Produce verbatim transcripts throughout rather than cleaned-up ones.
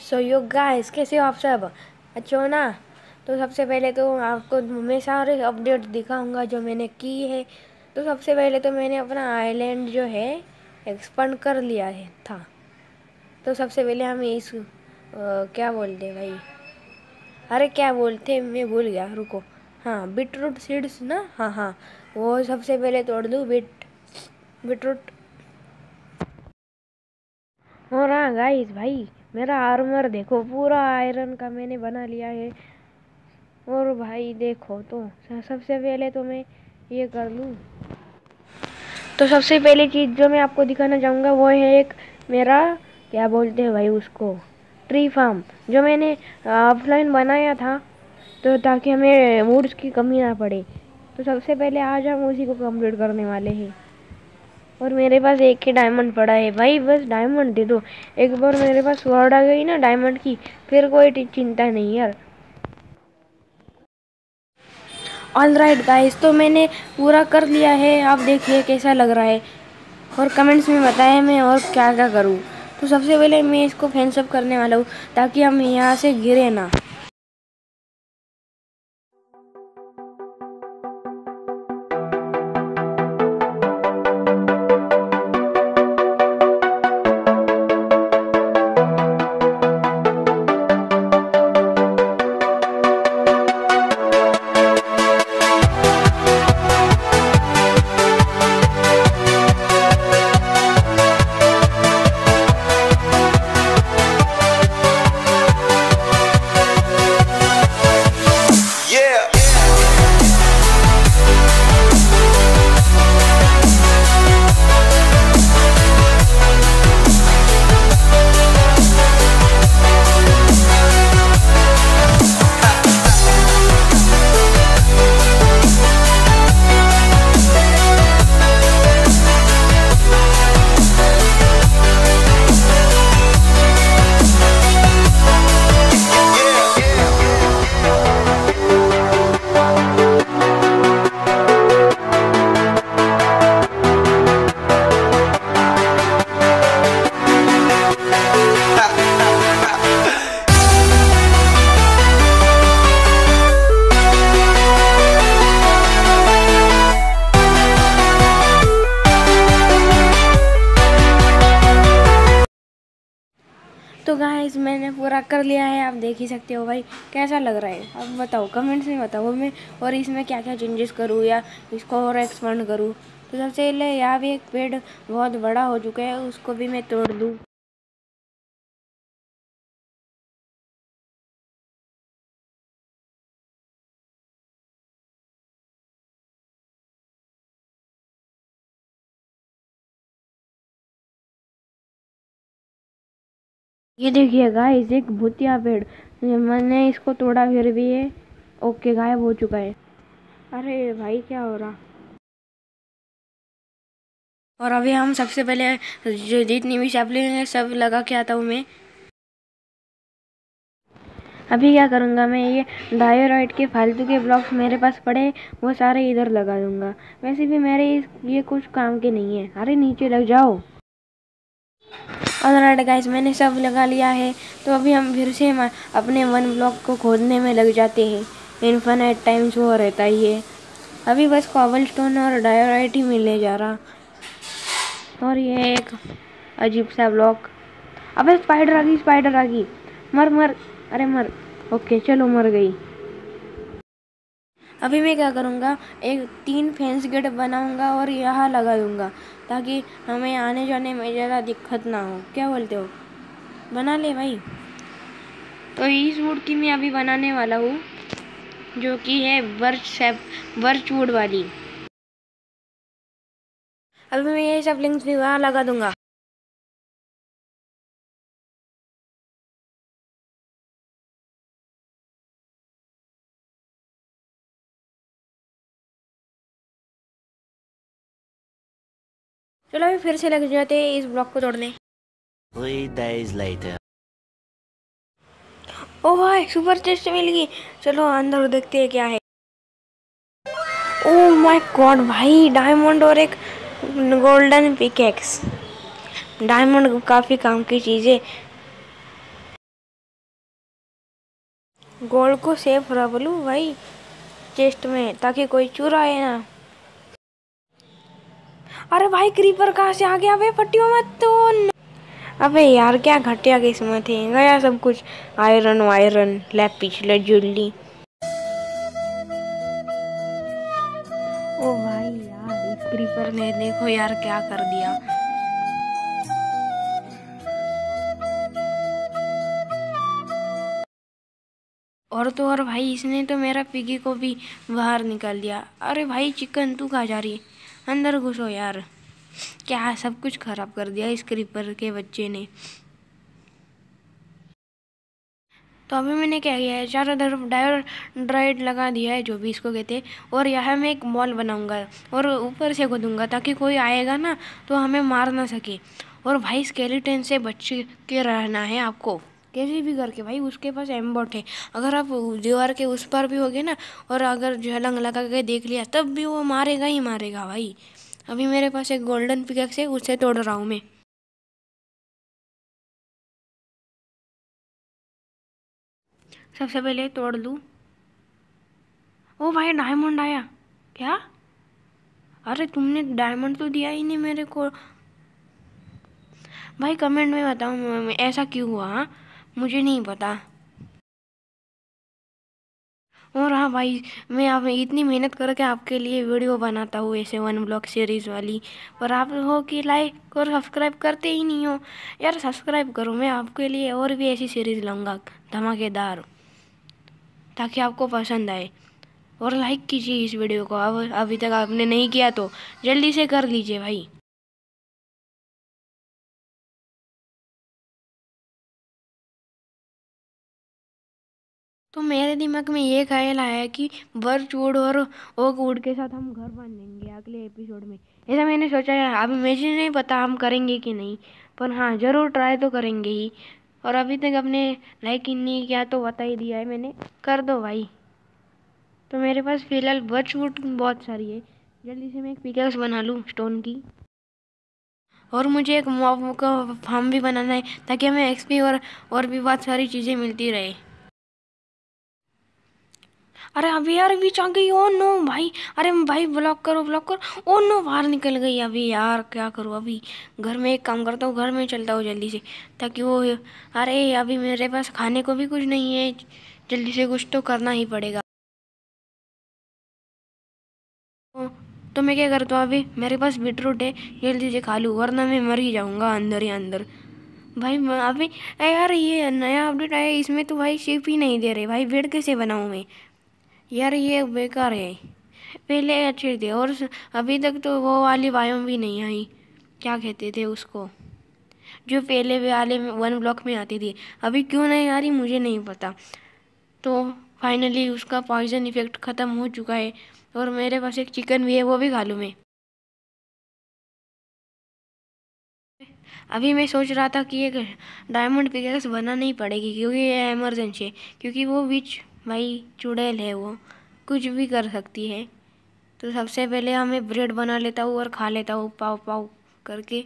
सो yo guys, कैसे हो आप सब? अच्छे हो ना? तो सबसे पहले तो आपको मैं सारे अपडेट दिखाऊंगा जो मैंने की है। तो सबसे पहले तो मैंने अपना आइलैंड जो है एक्सपेंड कर लिया है था। तो सबसे पहले हम इस आ, क्या बोलते हैं भाई, अरे क्या बोलते हैं मैं भूल गया, रुको। हाँ, बीटरूट सीड्स ना, हाँ हाँ, वो सबसे पहले तोड़ दूँ। Beet beetroot. और हाँ गाइस भाई, मेरा आर्मर देखो, पूरा आयरन का मैंने बना लिया है। और भाई देखो तो सबसे पहले तो मैं ये कर लूँ। तो सबसे पहली चीज़ जो मैं आपको दिखाना चाहूँगा वो है एक मेरा, क्या बोलते हैं भाई उसको, ट्री फार्म, जो मैंने ऑफलाइन बनाया था, तो ताकि हमें वुड्स की कमी ना पड़े। तो सबसे पहले आज हम उसी को कंप्लीट करने वाले हैं। और मेरे पास एक ही डायमंड पड़ा है भाई, बस डायमंड दे दो। एक बार मेरे पास स्वॉर्ड आ गई ना डायमंड की, फिर कोई चिंता नहीं यार। ऑल राइट गाइस, तो मैंने पूरा कर लिया है। आप देखिए कैसा लग रहा है और कमेंट्स में बताएं मैं और क्या क्या करूँ। तो सबसे पहले मैं इसको फेंसअप करने वाला हूँ ताकि हम यहाँ से गिरे ना। तो गाइस मैंने पूरा कर लिया है, आप देख ही सकते हो भाई कैसा लग रहा है। अब बताओ, कमेंट्स में बताओ मैं और इसमें क्या क्या चेंजेस करूँ या इसको और एक्सपांड करूँ। तो सबसे पहले यहाँ भी एक पेड़ बहुत बड़ा हो चुका है, उसको भी मैं तोड़ दूँ। ये देखिए गाइस, एक भूतिया पेड़, मैंने इसको तोड़ा फिर भी ये ओके गायब हो चुका है। अरे भाई क्या हो रहा। और अभी हम सबसे पहले जो जितनी भी सैपलिंग है सब लगा के आता हूँ मैं। अभी क्या करूँगा, मैं ये डायोराइट के फालतू के ब्लॉक्स मेरे पास पड़े वो सारे इधर लगा दूँगा। वैसे भी मेरे ये कुछ काम के नहीं है। अरे नीचे लग जाओ। ऑलराइट गाइस, मैंने सब लगा लिया है। तो अभी हम फिर से अपने वन ब्लॉक को खोदने में लग जाते हैं। इन्फिनिट टाइम्स वो रहता ही है। अभी बस कॉबलस्टोन और डायोराइट ही मिलने जा रहा। और ये एक अजीब सा ब्लॉक। अबे स्पाइडर आ गई, स्पाइडर आ गई, मर मर, अरे मर। ओके चलो, मर गई। अभी मैं क्या करूँगा, एक तीन फेंस गेट बनाऊँगा और यहाँ लगा दूँगा ताकि हमें आने जाने में ज़्यादा दिक्कत ना हो। क्या बोलते हो? बना ले भाई। तो इस वुड की मैं अभी बनाने वाला हूँ, जो कि है बर्च सैप बर्च वुड वाली। अभी मैं ये सब लिंक्स भी वहाँ लगा दूँगा। चलो अभी फिर से लग जाते हैं इस ब्लॉक को तोड़ने। Three days later. ओ भाई, सुपर चेस्ट मिल गई। चलो अंदर देखते हैं क्या है। ओह माय गॉड भाई, डायमंड और एक गोल्डन पिकेक्स। डायमंड काफ़ी काम की चीज़ है। गोल्ड को सेफ रख लूँ भाई चेस्ट में, ताकि कोई चुराए ना। अरे भाई क्रीपर कहाँ से आ गया? अबे फटियो मत तो। अबे यार क्या घटिया किस्मत है, गया सब कुछ। आयरन वायरन लैब पिछले जुल्ली। ओ भाई यार इस क्रीपर ने देखो यार क्या कर दिया। और तो और भाई इसने तो मेरा पिगी को भी बाहर निकाल दिया। अरे भाई चिकन तू कहाँ जा रही है? अंदर घुसो यार। क्या सब कुछ खराब कर दिया इस क्रीपर के बच्चे ने। तो अभी मैंने क्या किया है, चारों तरफ डायर ड्राइड लगा दिया है, जो भी इसको कहते हैं। और यहाँ मैं एक मॉल बनाऊंगा और ऊपर से खोदूंगा, ताकि कोई आएगा ना तो हमें मार ना सके। और भाई स्केलेटन से बच के रहना है आपको, कैसे भी करके। भाई उसके पास एम्बॉट है, अगर आप दीवार के उस पर भी होगे ना और अगर झलंग लगा के देख लिया तब भी वो मारेगा ही मारेगा भाई। अभी मेरे पास एक गोल्डन पिकैक्स है, उससे तोड़ रहा हूँ मैं। सबसे पहले तोड़ लूँ। ओ भाई डायमंड आया क्या? अरे तुमने डायमंड तो दिया ही नहीं मेरे को। भाई कमेंट में बताओ ऐसा क्यों हुआ, हाँ? मुझे नहीं पता। और हाँ भाई मैं आप इतनी मेहनत करके आपके लिए वीडियो बनाता हूँ ऐसे वन ब्लॉक सीरीज़ वाली, पर आप हो कि लाइक और सब्सक्राइब करते ही नहीं हो। यार सब्सक्राइब करो, मैं आपके लिए और भी ऐसी सीरीज़ लाऊंगा धमाकेदार, ताकि आपको पसंद आए। और लाइक कीजिए इस वीडियो को, अब अभी तक आपने नहीं किया तो जल्दी से कर लीजिए भाई। तो मेरे दिमाग में ये ख्याल आया कि बर्च वुड और ओक वुड के साथ हम घर बन लेंगे अगले एपिसोड में। ऐसा मैंने सोचा है, अभी मुझे नहीं पता हम करेंगे कि नहीं, पर हाँ ज़रूर ट्राई तो करेंगे ही। और अभी तक अपने लाइक नहीं किया तो बता ही दिया है मैंने, कर दो भाई। तो मेरे पास फ़िलहाल बर्च वुड बहुत सारी है, जल्दी से मैं एक पिकैक्स बना लूँ स्टोन की। और मुझे एक मॉब का फार्म भी बनाना है, ताकि हमें एक्सपी और और भी बहुत सारी चीज़ें मिलती रहे। अरे अभी यार बीच आ गई। ओ नो भाई, अरे भाई ब्लॉक करो ब्लॉक करो। ओ नो बाहर निकल गई। अभी यार क्या करूँ? अभी घर में एक काम करता हूँ, घर में चलता हूँ जल्दी से, ताकि वो। अरे अभी मेरे पास खाने को भी कुछ नहीं है, जल्दी से कुछ तो करना ही पड़ेगा। तो, तो मैं क्या करता हूँ, अभी मेरे पास बीटरूट है, जल्दी से खा लूँ वरना मैं मर ही जाऊँगा अंदर ही अंदर। भाई मैं अभी यार ये नया अपडेट आया, इसमें तो भाई शेप ही नहीं दे रहे भाई। बेड कैसे बनाऊँ मैं? यार ये बेकार है, पहले अच्छे थे। और अभी तक तो वो वाली बायोम भी नहीं आई, क्या कहते थे उसको, जो पहले वाले वन ब्लॉक में आती थी। अभी क्यों नहीं आ रही मुझे नहीं पता। तो फाइनली उसका पॉइजन इफेक्ट ख़त्म हो चुका है। और मेरे पास एक चिकन भी है, वो भी खा लूँ मैं। अभी मैं सोच रहा था कि एक डायमंड पिकेक्स बनानी ही पड़ेगी, क्योंकि ये इमरजेंसी है। क्योंकि वो बीच भाई चुड़ैल है, वो कुछ भी कर सकती है। तो सबसे पहले हमें ब्रेड बना लेता हूँ और खा लेता हूँ पाव पाव करके।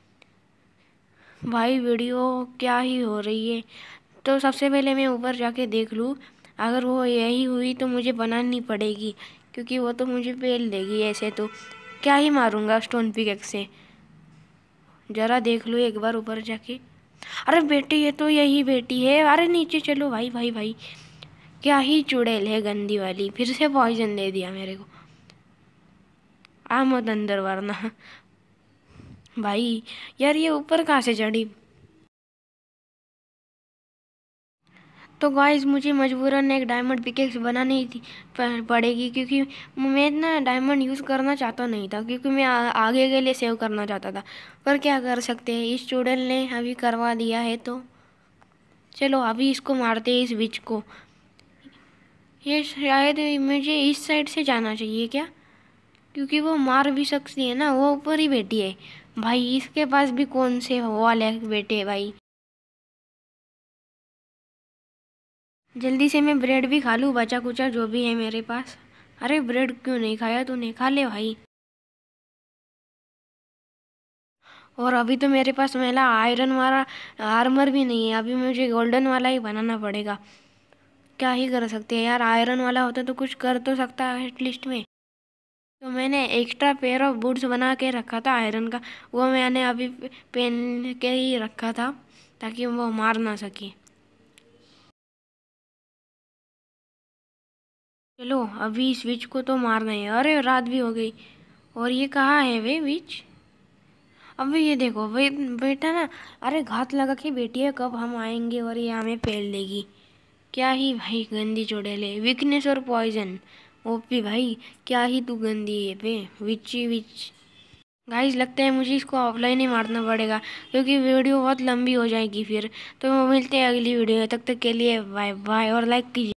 भाई वीडियो क्या ही हो रही है। तो सबसे पहले मैं ऊपर जाके देख लूँ, अगर वो यही हुई तो मुझे बनानी पड़ेगी, क्योंकि वो तो मुझे पेल देगी। ऐसे तो क्या ही मारूंगा स्टोन पिकेक्स से। ज़रा देख लो एक बार ऊपर जाके। अरे बेटी ये तो यही बेटी है। अरे नीचे चलो भाई भाई भाई, क्या ही चुड़ैल है गंदी वाली, फिर से पॉइजन दे दिया मेरे को। आ मत अंदर वरना। भाई यार ये ऊपर कहाँ से चढ़ी? तो गाइस मुझे मजबूरन एक डायमंड पिकेक्स बनानी थी पड़ेगी, क्योंकि मैं ना डायमंड यूज़ करना चाहता नहीं था, क्योंकि मैं आ, आगे के लिए सेव करना चाहता था। पर क्या कर सकते हैं, इस चुड़ैल ने अभी करवा दिया है। तो चलो अभी इसको मारते हैं, इस विच को। ये शायद मुझे इस साइड से जाना चाहिए क्या? क्योंकि वो मार भी सकती है ना, वो ऊपर ही बैठी है। भाई इसके पास भी कौन से वाले बेटे है भाई। जल्दी से मैं ब्रेड भी खा लूँ, बचा कुचा जो भी है मेरे पास। अरे ब्रेड क्यों नहीं खाया तूने? खा ले भाई। और अभी तो मेरे पास मेरा आयरन वाला आर्मर भी नहीं है, अभी मुझे गोल्डन वाला ही बनाना पड़ेगा। क्या ही कर सकते हैं यार, आयरन वाला होता तो कुछ कर तो सकता है एटलीस्ट में। तो मैंने एक्स्ट्रा पेयर ऑफ बूट्स बना के रखा था आयरन का, वो मैंने अभी पहन के ही रखा था ताकि वो मार ना सके। चलो अभी इस विच को तो मारना है। अरे रात भी हो गई, और ये कहाँ है वे विच? अबे ये देखो वे बेटा ना, अरे घात लगा के बैठी है, कब हम आएंगे और ये हमें पेल देगी। क्या ही भाई गंदी चुड़ैल है, वीकनेस और पॉइजन। ओपी भाई क्या ही तू गंदी है बे, विची विच। गाइस लगता है मुझे इसको ऑफलाइन ही मारना पड़ेगा, क्योंकि वीडियो बहुत लंबी हो जाएगी फिर। तो मिलते हैं अगली वीडियो में, तब तक के लिए बाय बाय, और लाइक कीजिए।